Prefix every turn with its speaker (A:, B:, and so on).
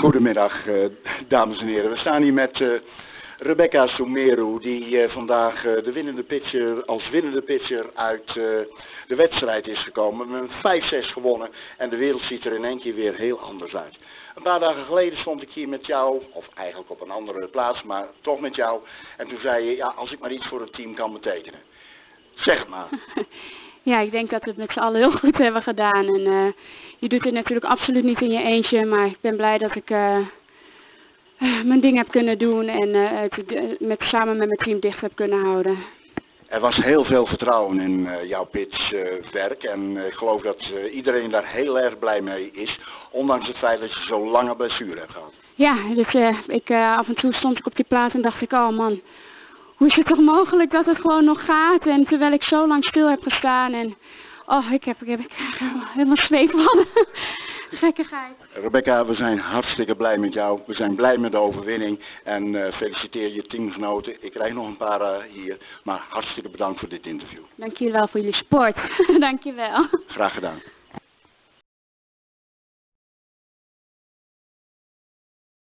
A: Goedemiddag, dames en heren. We staan hier met Rebecca Sumeru, die vandaag als winnende pitcher uit de wedstrijd is gekomen. Met een 5-6 gewonnen en de wereld ziet er in één keer weer heel anders uit. Een paar dagen geleden stond ik hier met jou, of eigenlijk op een andere plaats, maar toch met jou. En toen zei je, ja, als ik maar iets voor het team kan betekenen. Zeg het maar.
B: Ja, ik denk dat we het met z'n allen heel goed hebben gedaan. En je doet het natuurlijk absoluut niet in je eentje, maar ik ben blij dat ik mijn ding heb kunnen doen en samen met mijn team dicht heb kunnen houden.
A: Er was heel veel vertrouwen in jouw pitchwerk en ik geloof dat iedereen daar heel erg blij mee is, ondanks het feit dat je zo'n lange blessure hebt gehad.
B: Ja, dus af en toe stond ik op die plaats en dacht ik, oh man, hoe is het toch mogelijk dat het gewoon nog gaat? En terwijl ik zo lang stil heb gestaan en ik krijg helemaal zweefvallen. Gekkigheid.
A: Rebecca, we zijn hartstikke blij met jou. We zijn blij met de overwinning en feliciteer je teamgenoten. Ik krijg nog een paar hier, maar hartstikke bedankt voor dit interview.
B: Dank jullie wel voor jullie support. Dank je wel.
A: Graag gedaan.